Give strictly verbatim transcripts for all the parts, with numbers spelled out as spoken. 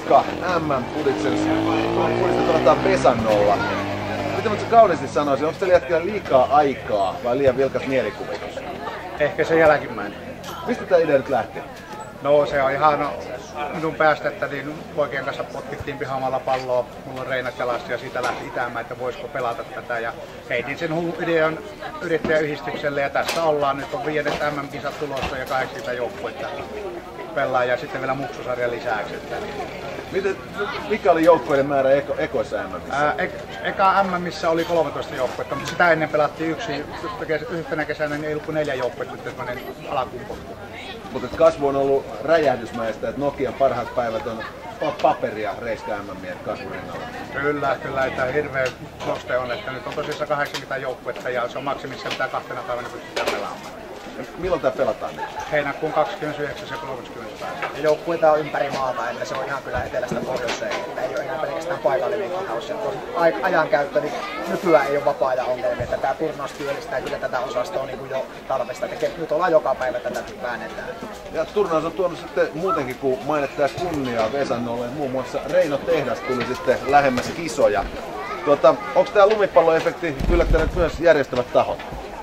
Ranska M M-pudiksen pudista pelataan Vesannolla. Mitä mä kauniisti sanoisin, onko teillä jätkellä liikaa aikaa vai liian vilkas mielikuvitus? Ehkä se jälkimmäinen. Mistä tää idea nyt lähti? No se on ihan no, minun päästä, että niin poikien kanssa potkittiin pihaamalla palloa, mulla on reinat jalassa ja siitä lähti itäämään, että voisiko pelata tätä. Ja heitin sen hullun idean yrittäjäyhdistykselle ja tässä ollaan. Nyt on viidet M M-kisat tulossa ja kahdeksankymmentä joukkuetta pelaa ja sitten vielä muksusarjan lisäksi. Miten, mikä oli joukkueiden määrä eko, ekoissa M M:issä? Ää, ek, eka M M:issä oli kolmetoista joukkuetta, mutta sitä ennen pelattiin yksi, yhtenä kesänä niin ei ollut kuin neljä joukkuetta, nyt tämmöinen alakumpo. Mutta kasvu on ollut räjähdysmäistä, että Nokian parhaat päivät on paperia Reiska M M:ien kasvurinnalla. Kyllä, kyllä, että hirveä noste on, että nyt on tosissaan kahdeksankymmentä joukkuetta ja se on maksimissa mitä kahtena päivänä pystytään pelaamaan. Ja milloin tää pelataan nyt? Heinäkuun kaksikymmentäyhdeksän ja kolmaskymmenes päivä. Joukkueita on ympäri maata, että se on ihan kyllä etelästä pohjoiseen, että ei ole enää pelkästään paikallinen kihaus. Ajankäyttö niin nykyään ei ole vapaa-ajan ongelmia, että tämä turnaus työllistää kyllä tätä osastoa niin kuin jo talvesta. Että nyt ollaan joka päivä tätä väännetään. Ja turnaus on tuonut sitten muutenkin, kun mainittaa kunniaa Vesannolle, muun muassa Reino Tehdas tuli sitten lähemmäs kisoja. Tuota, onko tämä lumipalloefekti yllättänyt myös järjestävät tahot?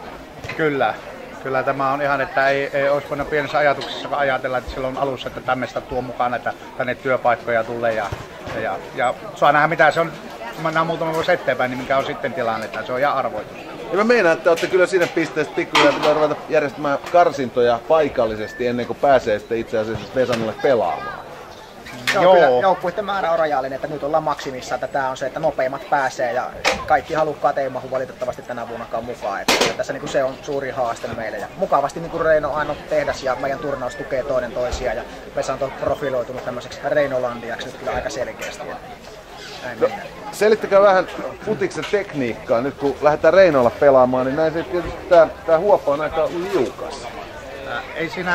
Kyllä. Kyllä tämä on ihan, että ei, ei olisi voinut pienessä ajatuksessa ajatella, että silloin alussa, että tämmöistä tuo mukaan, että tänne työpaikkoja tulee ja, ja, ja saa nähdä mitä se on, mennään muutama vuosi eteenpäin, niin mikä on sitten tilanne, että se on ihan arvoitus. Ja mä meinaan, että olette kyllä siinä pisteessä pikkuhiljaa pitää ruveta järjestämään karsintoja paikallisesti ennen kuin pääsee sitten itse asiassa Vesannolle pelaamaan. Joo, kyllä joukkueiden määrä on rajallinen, että nyt ollaan maksimissa, että tämä on se, että nopeimmat pääsee ja kaikki halukkaat ei mahu valitettavasti tänä vuonnakaan mukaan. Että tässä niin kuin se on suuri haaste meille ja mukavasti niin kuin Reino Aino Tehdas ja meidän turnaus tukee toinen toisiaan ja Vesanto on profiloitunut tämmöiseksi Reinolandiaksi nyt kyllä aika selkeästi. No, selittäkää vähän futiksen tekniikkaa nyt kun lähdetään Reinolla pelaamaan, niin näin se tietysti tää, tää huoppa on aika liukas. Äh, ei siinä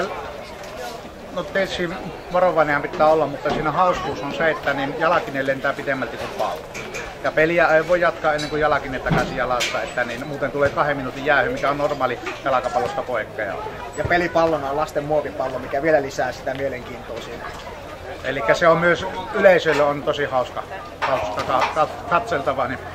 No tietysti varovainen pitää olla, mutta siinä hauskuus on se, että niin jalakinen lentää pitemmälti kuin pallo. Ja peliä ei voi jatkaa ennen kuin jalakinen takaisin jalassa, että niin muuten tulee kahden minuutin jäähy, mikä on normaali jalkapallosta poikkeaa. Ja pelipallona on lasten muovipallo, mikä vielä lisää sitä mielenkiintoa siinä. Eli se on myös yleisölle on tosi hauska, hauska katseltava. Niin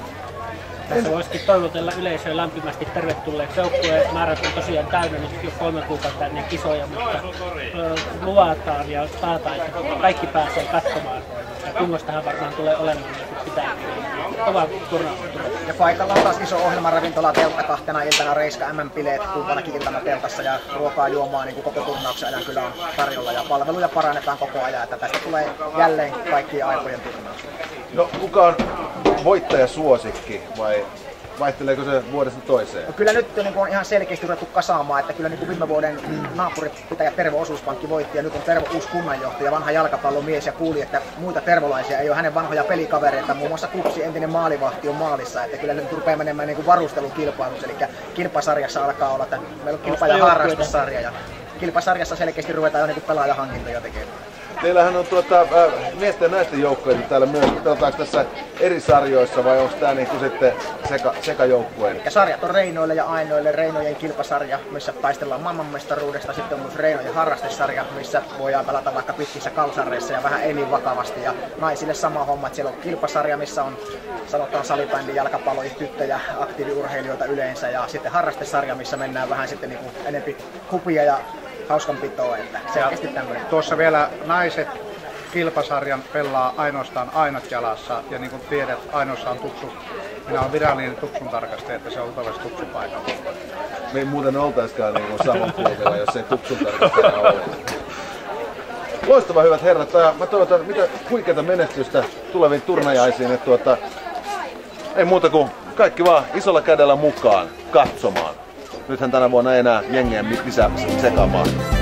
tässä voisikin toivotella yleisöä lämpimästi tervetulleeksi. Joukkueen määrät on tosiaan täynnä nyt jo kolme kuukautta ennen kisoja, mutta ö, luvataan ja taataan, että kaikki pääsee katsomaan. Ja kunnostahan varmaan tulee olemaan, että pitää kova turnaus. Ja paikalla on taas iso ohjelmaravintola teltta kahtena iltana Reiska M M-bileet kumpanakin iltana teltassa ja ruokaa juomaa niin kuin koko turnauksen ajan kyllä on tarjolla ja palveluja parannetaan koko ajan, että tästä tulee jälleen kaikkien aikojen turnaus. No kuka on voittajasuosikki vai vaihteleeko se vuodesta toiseen? No, kyllä nyt niin on ihan selkeästi ruvettu kasaamaan, että kyllä niin viime vuoden naapuripitäjä Tervo Osuuspankki voitti ja nyt on Tervo uusi kunnanjohtaja, vanha jalkapallomies ja kuuli, että muita tervolaisia ei ole hänen vanhoja pelikavereita, muun muassa Kupsi, entinen maalivahti on maalissa, että kyllä nyt rupeaa menemään niin varustelukilpailuksi, eli kilpasarjassa alkaa olla, että meillä on kilpa- ja harrastussarja ja kilpasarjassa selkeästi ruvetaan jo niin pelaajahankintoja tekemään. Teillähän on tuota, äh, miesten ja naisten joukkoja täällä myös. Pelataanko tässä eri sarjoissa vai onko tämä niinku sitten seka, sekajoukkueen? Ja sarjat on Reinoille ja Ainoille. Reinojen kilpasarja, missä taistellaan maailmanmestaruudesta. Sitten on myös Reinojen harrastesarja, missä voidaan pelata vaikka pitkissä kalsareissa ja vähän ei niin vakavasti. Ja naisille sama homma, että siellä on kilpasarja, missä on sanotaan salibändi, jalkapallo, tyttöjä, aktiiviurheilijoita yleensä. Ja sitten harrastesarja, missä mennään vähän sitten niinku enempi hupia ja hauskanpitoa, että selkeästi tämmöinen. Tuossa vielä naiset kilpasarjan pelaa ainoastaan ainot jalassa ja niin kuin tiedät, ainoassa on tupsu. Minä olen virallinen tupsun tarkastaja, että se on oltavasti tupsupaikalla. Me ei muuten oltaiskaan niin saman puolella, jos ei tupsun tarkastajana ole. Loistavaa hyvät herrat, mä toivotan mitä huikeata menestystä tuleviin turnajaisiin. Että tuota, ei muuta kuin kaikki vaan isolla kädellä mukaan katsomaan. Nythän tänä vuonna ei enää jengeä lisää sekaamaan.